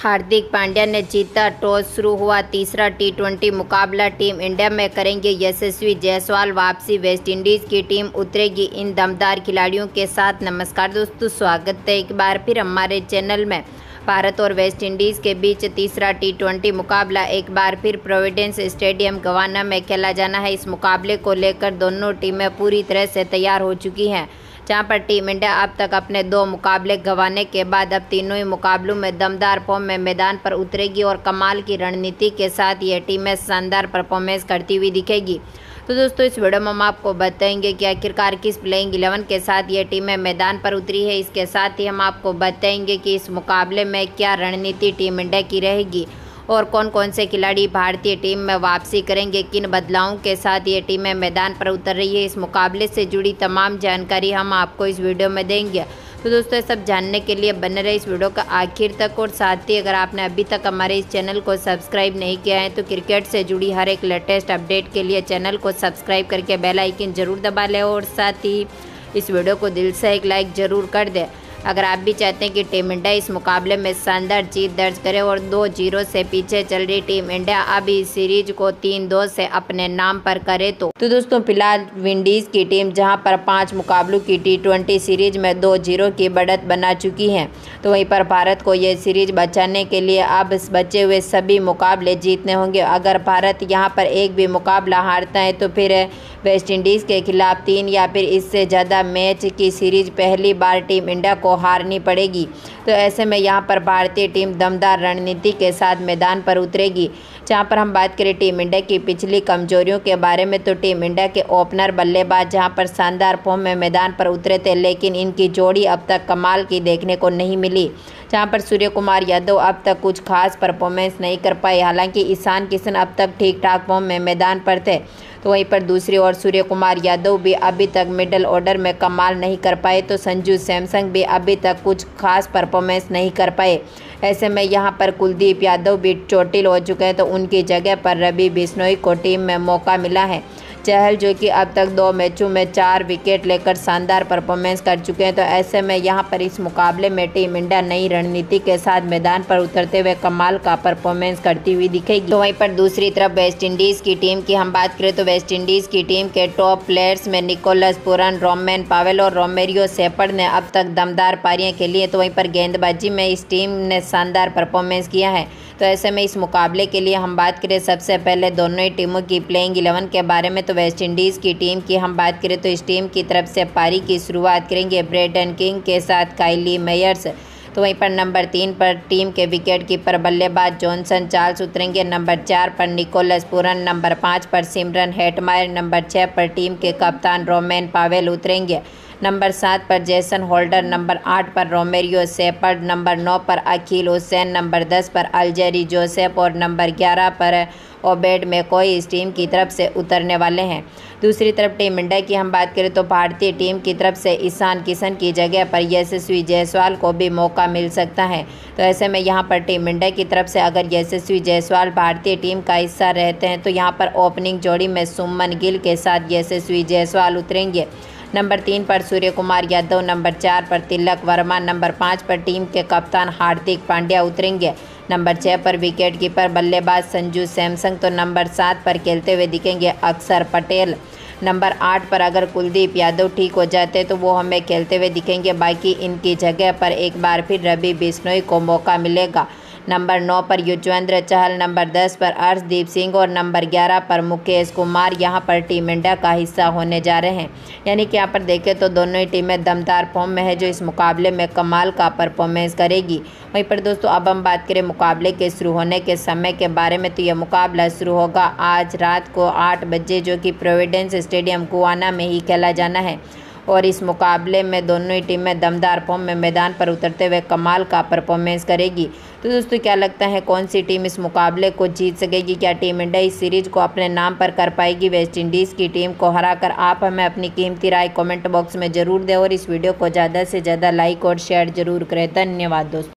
हार्दिक पांड्या ने जीता टॉस, शुरू हुआ तीसरा टी20 मुकाबला। टीम इंडिया में करेंगे यशस्वी जायसवाल वापसी, वेस्टइंडीज़ की टीम उतरेगी इन दमदार खिलाड़ियों के साथ। नमस्कार दोस्तों, स्वागत है एक बार फिर हमारे चैनल में। भारत और वेस्टइंडीज़ के बीच तीसरा टी20 मुकाबला एक बार फिर प्रोविडेंस स्टेडियम गवाना में खेला जाना है। इस मुकाबले को लेकर दोनों टीमें पूरी तरह से तैयार हो चुकी हैं, जहां पर टीम इंडिया अब तक अपने 2 मुकाबले गंवाने के बाद अब तीनों ही मुकाबलों में दमदार फॉर्म में मैदान पर उतरेगी और कमाल की रणनीति के साथ ये टीमें शानदार परफॉर्मेंस करती हुई दिखेगी। तो दोस्तों, इस वीडियो में हम आपको बताएंगे कि आखिरकार किस प्लेइंग 11 के साथ ये टीमें मैदान पर उतरी है। इसके साथ ही हम आपको बताएंगे कि इस मुकाबले में क्या रणनीति टीम इंडिया की रहेगी और कौन कौन से खिलाड़ी भारतीय टीम में वापसी करेंगे, किन बदलावों के साथ ये टीमें मैदान पर उतर रही है। इस मुकाबले से जुड़ी तमाम जानकारी हम आपको इस वीडियो में देंगे। तो दोस्तों, सब जानने के लिए बने रहे इस वीडियो का आखिर तक। और साथ ही अगर आपने अभी तक हमारे इस चैनल को सब्सक्राइब नहीं किया है तो क्रिकेट से जुड़ी हर एक लेटेस्ट अपडेट के लिए चैनल को सब्सक्राइब करके बेल आइकन जरूर दबा लें और साथ ही इस वीडियो को दिल से एक लाइक ज़रूर कर दें। अगर आप भी चाहते हैं कि टीम इंडिया इस मुकाबले में शानदार जीत दर्ज करे और 2-0 से पीछे चल रही टीम इंडिया अब इस सीरीज को 3-2 से अपने नाम पर करे तो दोस्तों, फिलहाल विंडीज़ की टीम जहां पर 5 मुकाबलों की टी20 सीरीज में 2-0 की बढ़त बना चुकी है, तो वहीं पर भारत को यह सीरीज बचाने के लिए अब बचे हुए सभी मुकाबले जीतने होंगे। अगर भारत यहां पर एक भी मुकाबला हारता है तो फिर वेस्टइंडीज़ के खिलाफ 3 या फिर इससे ज़्यादा मैच की सीरीज पहली बार टीम इंडिया को हारनी पड़ेगी। तो ऐसे में यहां पर भारतीय टीम दमदार रणनीति के साथ मैदान पर उतरेगी। जहां पर हम बात करें टीम इंडिया की पिछली कमजोरियों के बारे में, तो टीम इंडिया के ओपनर बल्लेबाज जहां पर शानदार फॉर्म में मैदान पर उतरे थे, लेकिन इनकी जोड़ी अब तक कमाल की देखने को नहीं मिली। जहां पर सूर्य कुमार यादव अब तक कुछ खास परफॉर्मेंस नहीं कर पाए, हालांकि ईशान किशन अब तक ठीक ठाक फॉर्म में मैदान पर थे। तो वहीं पर दूसरी ओर सूर्य कुमार यादव भी अभी तक मिडिल ऑर्डर में कमाल नहीं कर पाए, तो संजू सैमसन भी अभी तक कुछ खास परफॉर्मेंस नहीं कर पाए। ऐसे में यहां पर कुलदीप यादव भी चोटिल हो चुके हैं, तो उनकी जगह पर रवि बिश्नोई को टीम में मौका मिला है। चहल जो कि अब तक 2 मैचों में 4 विकेट लेकर शानदार परफॉर्मेंस कर चुके हैं, तो ऐसे में यहां पर इस मुकाबले में टीम इंडिया नई रणनीति के साथ मैदान पर उतरते हुए कमाल का परफॉर्मेंस करती हुई दिखेगी। तो वहीं पर दूसरी तरफ वेस्टइंडीज़ की टीम की हम बात करें तो वेस्टइंडीज़ की टीम के टॉप प्लेयर्स में निकोलस पूरन, रोमेन पावेल और रोमेरियो शेपर्ड ने अब तक दमदार पारियां खेली हैं। तो वहीं पर गेंदबाजी में इस टीम ने शानदार परफॉर्मेंस किया है। तो ऐसे में इस मुकाबले के लिए हम बात करें सबसे पहले दोनों ही टीमों की प्लेइंग 11 के बारे में, तो वेस्टइंडीज़ की टीम की हम बात करें तो इस टीम की तरफ से पारी की शुरुआत करेंगे ब्रेडन किंग के साथ काइली मेयर्स। तो वहीं पर नंबर 3 पर टीम के विकेट कीपर बल्लेबाज जॉनसन चार्ल्स उतरेंगे। नंबर 4 पर निकोलस पूरन, नंबर 5 पर सिमरन हेटमायर, नंबर 6 पर टीम के कप्तान रोमेन पावेल उतरेंगे। नंबर 7 पर जेसन होल्डर, नंबर 8 पर रोमेरियो शेपर्ड, नंबर 9 पर अकील हुसैन, नंबर 10 पर अल्जेरी जोसेफ और नंबर 11 पर ओबेड मैकॉय इस टीम की तरफ से उतरने वाले हैं। दूसरी तरफ टीम इंडिया की हम बात करें तो भारतीय टीम की तरफ से ईशान किशन की जगह पर यशस्वी जायसवाल को भी मौका मिल सकता है। तो ऐसे में यहां पर टीम इंडिया की तरफ से अगर यशस्वी जायसवाल भारतीय टीम का हिस्सा रहते हैं तो यहां पर ओपनिंग जोड़ी में सुमन गिल के साथ यशस्वी जायसवाल उतरेंगे। नंबर 3 पर सूर्य कुमार यादव, नंबर 4 पर तिलक वर्मा, नंबर 5 पर टीम के कप्तान हार्दिक पांड्या उतरेंगे। नंबर 6 पर विकेट कीपर बल्लेबाज संजू सैमसन, तो नंबर 7 पर खेलते हुए दिखेंगे अक्षर पटेल। नंबर 8 पर अगर कुलदीप यादव ठीक हो जाते तो वो हमें खेलते हुए दिखेंगे, बाकी इनकी जगह पर एक बार फिर रवि बिश्नोई को मौका मिलेगा। नंबर 9 पर युजवेंद्र चहल, नंबर 10 पर अर्शदीप सिंह और नंबर 11 पर मुकेश कुमार यहां पर टीम इंडिया का हिस्सा होने जा रहे हैं। यानी कि यहां पर देखें तो दोनों ही टीमें दमदार फॉर्म में है जो इस मुकाबले में कमाल का परफॉर्मेंस करेगी। वहीं पर दोस्तों, अब हम बात करें मुकाबले के शुरू होने के समय के बारे में, तो यह मुकाबला शुरू होगा आज रात को 8 बजे, जो कि प्रोविडेंस स्टेडियम गवाना में ही खेला जाना है। और इस मुकाबले में दोनों ही टीमें दमदार फॉर्म में मैदान पर उतरते हुए कमाल का परफॉर्मेंस करेगी। तो दोस्तों, क्या लगता है कौन सी टीम इस मुकाबले को जीत सकेगी? क्या टीम इंडिया इस सीरीज को अपने नाम पर कर पाएगी वेस्टइंडीज़ की टीम को हराकर? आप हमें अपनी कीमती राय कमेंट बॉक्स में ज़रूर दें और इस वीडियो को ज़्यादा से ज़्यादा लाइक और शेयर जरूर करें। धन्यवाद दोस्तों।